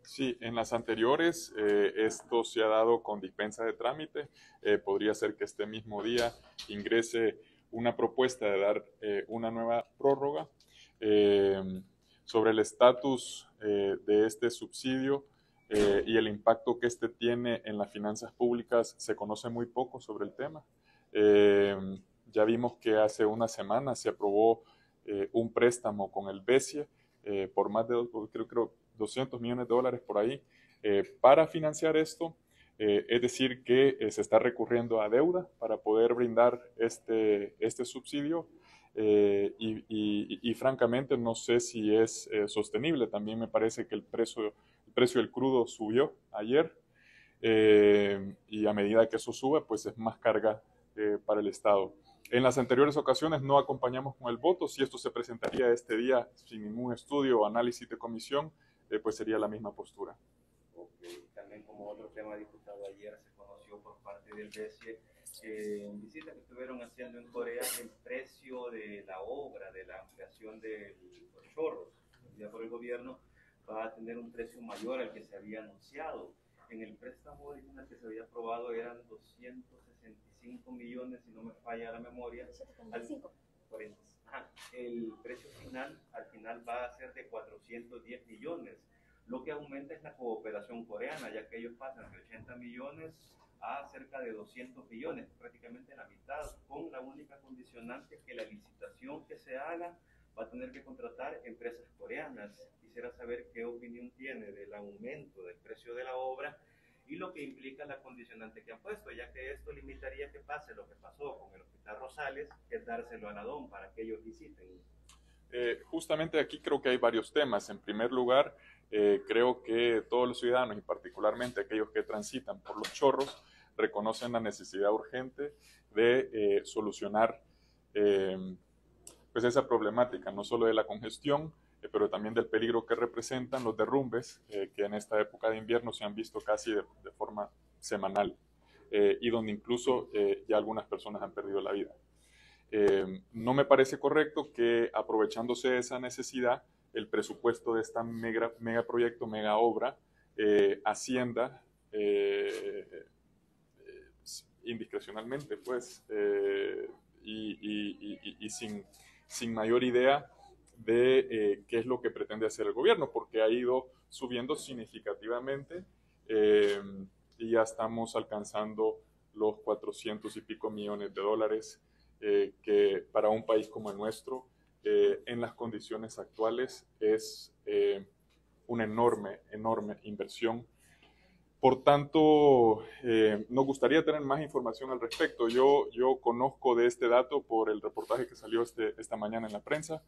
Sí, en las anteriores esto se ha dado con dispensa de trámite. Podría ser que este mismo día ingrese una propuesta de dar una nueva prórroga. Eh, Sobre el estatus de este subsidio y el impacto que este tiene en las finanzas públicas, se conoce muy poco sobre el tema. Eh, ya vimos que hace una semana se aprobó un préstamo con el BESIE por más de, creo, 200 millones de dólares por ahí para financiar esto. Es decir, que se está recurriendo a deuda para poder brindar este subsidio y francamente no sé si es sostenible. También me parece que el precio del crudo subió ayer y a medida que eso sube, pues es más carga para el Estado. En las anteriores ocasiones no acompañamos con el voto. Si esto se presentaría este día sin ningún estudio o análisis de comisión, pues sería la misma postura. Okay. También como otro tema, diputado, ayer se conoció por parte del BESIE en visita que estuvieron haciendo en Corea el precio de la obra, de la ampliación de los chorros, ya por el gobierno, va a tener un precio mayor al que se había anunciado. En el préstamo original que se había aprobado eran 265 millones, si no me falla la memoria. 75. El precio final, al final va a ser de 410 millones. Lo que aumenta es la cooperación coreana, ya que ellos pasan de 80 millones a cerca de 200 millones, prácticamente la mitad, con la única condicionante que la licitación que se haga va a tener que contratar empresas coreanas. Quisiera saber qué opinión tiene del aumento del precio de la obra y lo que implica la condicionante que han puesto, ya que esto limitaría que pase lo que pasó con el Hospital Rosales, que es dárselo a la DOM para que ellos visiten. Justamente aquí creo que hay varios temas. En primer lugar, creo que todos los ciudadanos y particularmente aquellos que transitan por los chorros reconocen la necesidad urgente de solucionar pues esa problemática, no solo de la congestión, pero también del peligro que representan los derrumbes que en esta época de invierno se han visto casi de forma semanal y donde incluso ya algunas personas han perdido la vida. No me parece correcto que aprovechándose de esa necesidad, el presupuesto de esta mega proyecto, mega obra, ascienda indiscrecionalmente, pues, y sin mayor idea de qué es lo que pretende hacer el gobierno, porque ha ido subiendo significativamente eh, y ya estamos alcanzando los 400 y pico millones de dólares que para un país como el nuestro, en las condiciones actuales, es una enorme inversión. Por tanto, nos gustaría tener más información al respecto. Yo conozco de este dato por el reportaje que salió esta mañana en la prensa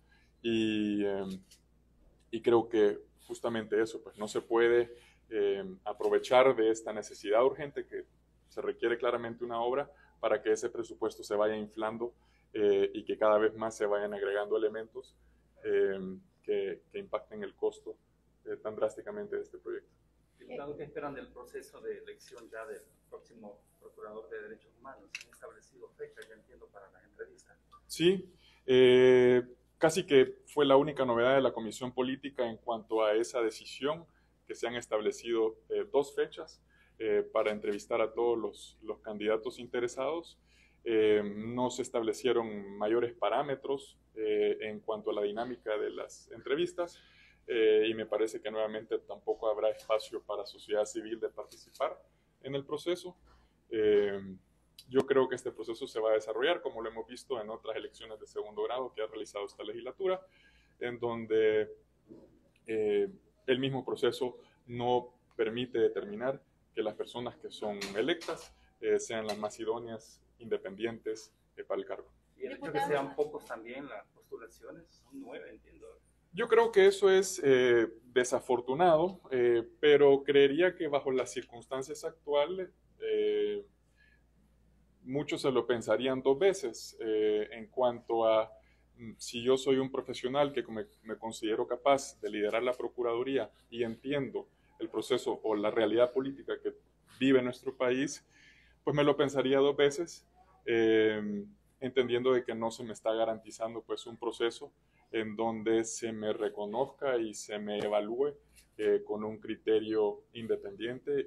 y creo que justamente eso, pues no se puede aprovechar de esta necesidad urgente que se requiere claramente una obra para que ese presupuesto se vaya inflando y que cada vez más se vayan agregando elementos que impacten el costo tan drásticamente de este proyecto. Diputado, ¿qué esperan del proceso de elección ya del próximo Procurador de Derechos Humanos? ¿Han establecido fechas, ya entiendo, para las entrevistas? Sí, casi que fue la única novedad de la Comisión Política en cuanto a esa decisión, que se han establecido dos fechas para entrevistar a todos los candidatos interesados. No se establecieron mayores parámetros en cuanto a la dinámica de las entrevistas. Y me parece que nuevamente tampoco habrá espacio para sociedad civil de participar en el proceso. Yo creo que este proceso se va a desarrollar como lo hemos visto en otras elecciones de segundo grado que ha realizado esta legislatura, en donde el mismo proceso no permite determinar que las personas que son electas sean las más idóneas, independientes para el cargo. Y el hecho de que sean pocos también las postulaciones, son 9, entiendo. Yo creo que eso es desafortunado, pero creería que bajo las circunstancias actuales muchos se lo pensarían dos veces en cuanto a si yo soy un profesional que me considero capaz de liderar la Procuraduría y entiendo el proceso o la realidad política que vive nuestro país, pues me lo pensaría dos veces, entendiendo de que no se me está garantizando pues un proceso en donde se me reconozca y se me evalúe con un criterio independiente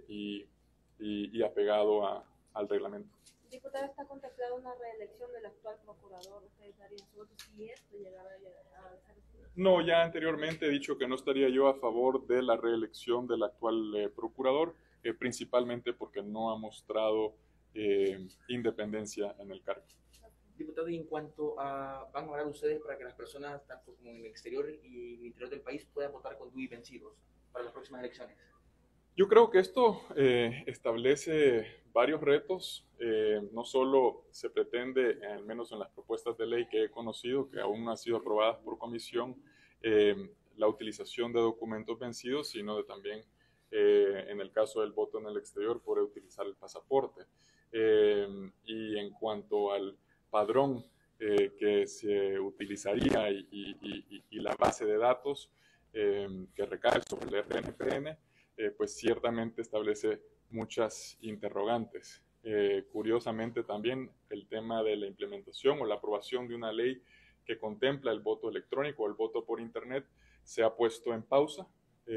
y apegado al reglamento. Diputado, ¿está contemplada una reelección del actual procurador? ¿Ustedes darían su voto si esto llegara a ser así? No, ya anteriormente he dicho que no estaría yo a favor de la reelección del actual procurador, principalmente porque no ha mostrado independencia en el cargo. Diputado, y en cuanto a, ¿van a hablar ustedes para que las personas, tanto como en el exterior y en el interior del país, puedan votar con DUI vencidos para las próximas elecciones? Yo creo que esto establece varios retos. No solo se pretende, al menos en las propuestas de ley que he conocido, que aún no han sido aprobadas por comisión, la utilización de documentos vencidos, sino también, en el caso del voto en el exterior, poder utilizar el pasaporte. Y en cuanto al padrón que se utilizaría y la base de datos que recae sobre el RNPN, pues ciertamente establece muchas interrogantes. Curiosamente también el tema de la implementación o la aprobación de una ley que contempla el voto electrónico o el voto por internet se ha puesto en pausa.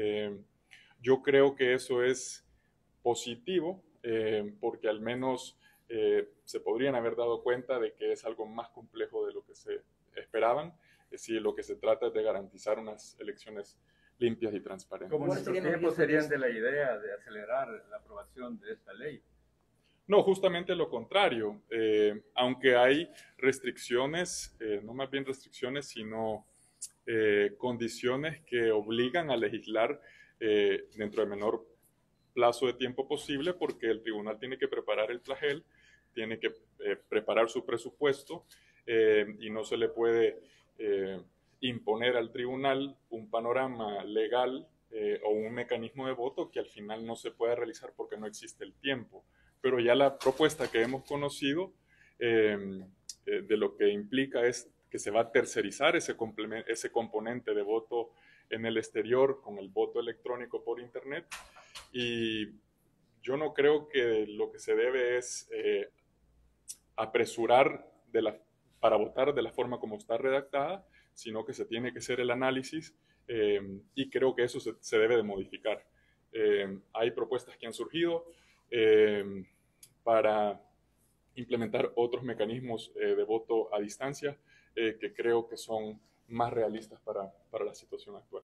Yo creo que eso es positivo porque al menos se podrían haber dado cuenta de que es algo más complejo de lo que se esperaban. Es decir, lo que se trata es de garantizar unas elecciones limpias y transparentes. ¿Cómo nuestros tiempos serían de la idea de acelerar la aprobación de esta ley? No, justamente lo contrario. Aunque hay restricciones, no más bien restricciones, sino condiciones que obligan a legislar dentro del menor plazo de tiempo posible, porque el tribunal tiene que preparar el flagel, tiene que preparar su presupuesto y no se le puede imponer al tribunal un panorama legal o un mecanismo de voto que al final no se pueda realizar porque no existe el tiempo. Pero ya la propuesta que hemos conocido de lo que implica es que se va a tercerizar ese componente de voto en el exterior con el voto electrónico por internet, y yo no creo que lo que se debe es apresurar para votar de la forma como está redactada, sino que se tiene que hacer el análisis y creo que eso se debe de modificar. Hay propuestas que han surgido para implementar otros mecanismos de voto a distancia que creo que son más realistas para la situación actual.